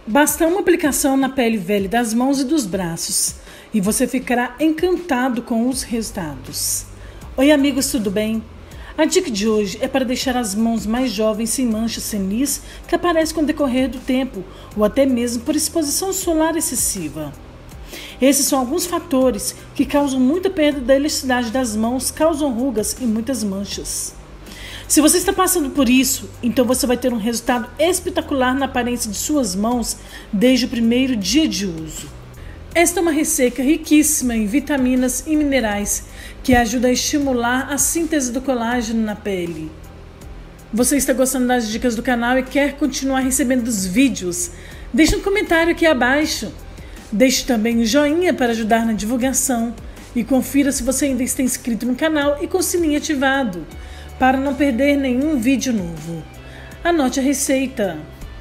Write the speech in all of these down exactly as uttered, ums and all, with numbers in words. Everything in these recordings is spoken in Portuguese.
Basta uma aplicação na pele velha das mãos e dos braços e você ficará encantado com os resultados. Oi amigos, tudo bem? A dica de hoje é para deixar as mãos mais jovens sem manchas senis que aparecem com o decorrer do tempo ou até mesmo por exposição solar excessiva. Esses são alguns fatores que causam muita perda da elasticidade das mãos, causam rugas e muitas manchas. Se você está passando por isso, então você vai ter um resultado espetacular na aparência de suas mãos desde o primeiro dia de uso. Esta é uma receita riquíssima em vitaminas e minerais que ajuda a estimular a síntese do colágeno na pele. Você está gostando das dicas do canal e quer continuar recebendo os vídeos? Deixe um comentário aqui abaixo. Deixe também um joinha para ajudar na divulgação e confira se você ainda está inscrito no canal e com o sininho ativado, para não perder nenhum vídeo novo. Anote a receita.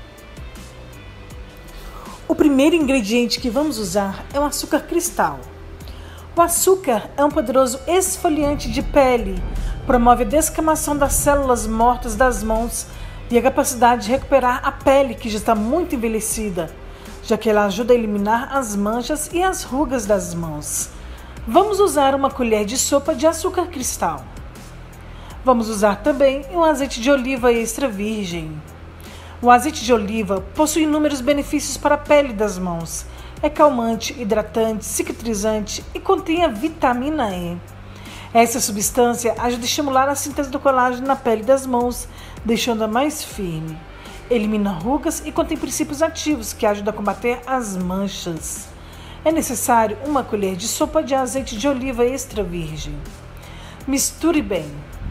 O primeiro ingrediente que vamos usar é o açúcar cristal. O açúcar é um poderoso esfoliante de pele, promove a descamação das células mortas das mãos e a capacidade de recuperar a pele que já está muito envelhecida, já que ela ajuda a eliminar as manchas e as rugas das mãos. Vamos usar uma colher de sopa de açúcar cristal. Vamos usar também um azeite de oliva extra virgem. O azeite de oliva possui inúmeros benefícios para a pele das mãos. É calmante, hidratante, cicatrizante e contém a vitamina E. Essa substância ajuda a estimular a síntese do colágeno na pele das mãos, deixando-a mais firme. Elimina rugas e contém princípios ativos que ajudam a combater as manchas. É necessário uma colher de sopa de azeite de oliva extra virgem. Misture bem.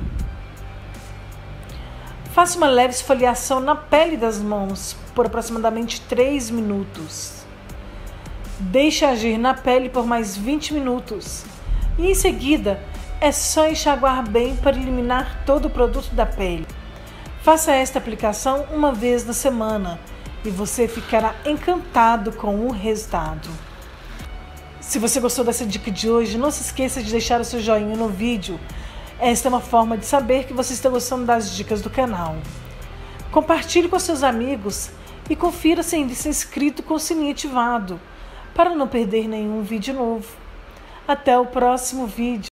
Faça uma leve esfoliação na pele das mãos por aproximadamente três minutos. Deixe agir na pele por mais vinte minutos. E em seguida, é só enxaguar bem para eliminar todo o produto da pele. Faça esta aplicação uma vez na semana e você ficará encantado com o resultado. Se você gostou dessa dica de hoje, não se esqueça de deixar o seu joinha no vídeo. Esta é uma forma de saber que você está gostando das dicas do canal. Compartilhe com seus amigos e confira se ainda está inscrito com o sininho ativado, para não perder nenhum vídeo novo. Até o próximo vídeo.